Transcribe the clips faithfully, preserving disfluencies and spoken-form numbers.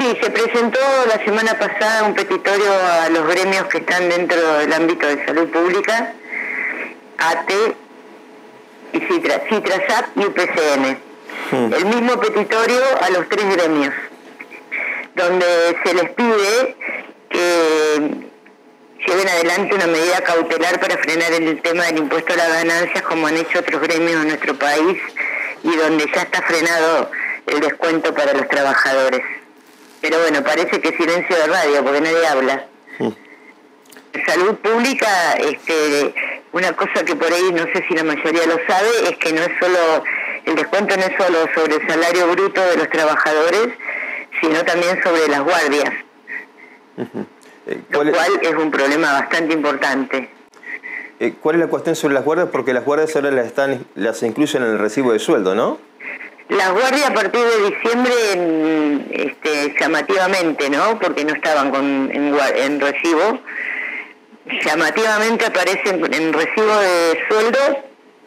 Sí, se presentó la semana pasada un petitorio a los gremios que están dentro del ámbito de salud pública, A T E, y Citra, CitraSat y U P C N. Hmm. El mismo petitorio a los tres gremios, donde se les pide que lleven adelante una medida cautelar para frenar el tema del impuesto a las ganancias, como han hecho otros gremios en nuestro país, y donde ya está frenado el descuento para los trabajadores. Pero bueno, parece que silencio de radio, porque nadie habla. Sí. Salud pública, este, una cosa que por ahí no sé si la mayoría lo sabe, es que no es solo, el descuento no es solo sobre el salario bruto de los trabajadores, sino también sobre las guardias. Uh-huh. eh, lo cual es? es un problema bastante importante. Eh, ¿Cuál es la cuestión sobre las guardias? Porque las guardias ahora las, están, las incluyen en el recibo de sueldo, ¿no? Las guardias a partir de diciembre, este, llamativamente, ¿no? Porque no estaban con, en, en recibo. Llamativamente aparecen en recibo de sueldo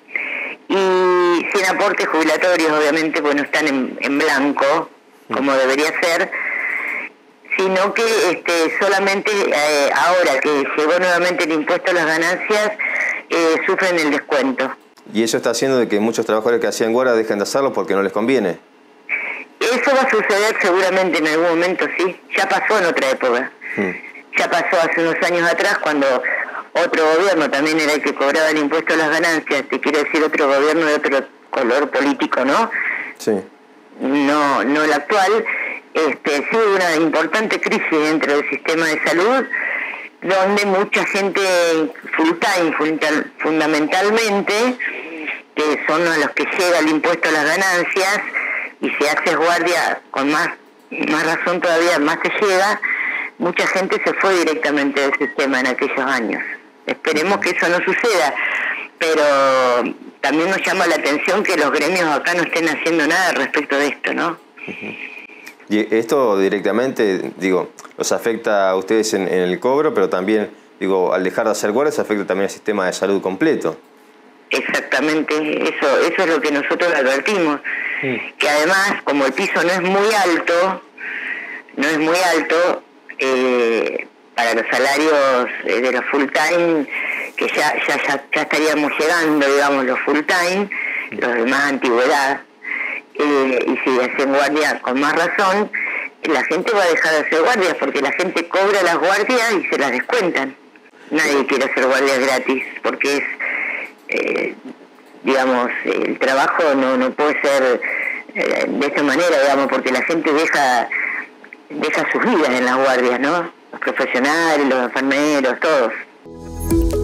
y sin aportes jubilatorios, obviamente, porque no están en, en blanco, como debería ser, sino que este, solamente eh, ahora que llegó nuevamente el impuesto a las ganancias, eh, sufren el descuento. ¿Y eso está haciendo de que muchos trabajadores que hacían guardia dejen de hacerlo porque no les conviene? Eso va a suceder seguramente en algún momento, sí. Ya pasó en otra época. Hmm. Ya pasó hace unos años atrás, cuando otro gobierno también era el que cobraba el impuesto a las ganancias, te quiero decir otro gobierno de otro color político, ¿no? Sí. No, no el actual. Este, sí hubo una importante crisis dentro del sistema de salud, donde mucha gente full time, fundamentalmente, que son a los que llega el impuesto a las ganancias, y si haces guardia con más, más razón todavía, más te llega, mucha gente se fue directamente del sistema en aquellos años. Esperemos que eso no suceda, pero también nos llama la atención que los gremios acá no estén haciendo nada respecto de esto, ¿no? Uh-huh. Y esto directamente, digo, los afecta a ustedes en, en el cobro, pero también, digo, al dejar de hacer guardias afecta también al sistema de salud completo. Exactamente, eso eso es lo que nosotros advertimos, sí. Que además, como el piso no es muy alto, no es muy alto, eh, para los salarios eh, de los full time, que ya, ya, ya, ya estaríamos llegando, digamos, los full time, los de más antigüedad, eh, y si hacen guardia con más razón, la gente va a dejar de hacer guardias, porque la gente cobra las guardias y se las descuentan. Nadie quiere hacer guardias gratis, porque es, eh, digamos, el trabajo no, no puede ser eh, de esta manera, digamos, porque la gente deja, deja sus vidas en las guardias, ¿no? Los profesionales, los enfermeros, todos.